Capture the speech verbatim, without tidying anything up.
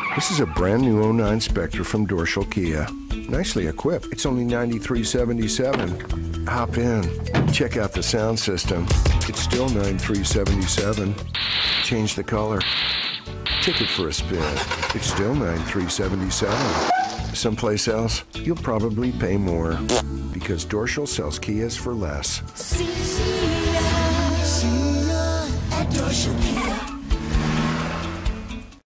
This is a brand new oh nine Spectra from Dorschel Kia. Nicely equipped. It's only ninety-three seventy-seven. Hop in. Check out the sound system. It's still ninety-three seventy-seven. Change the color. Take it for a spin. It's still ninety-three seventy-seven. Someplace else, you'll probably pay more. Because Dorschel sells Kias for less. See ya, see ya at Dorschel Kia.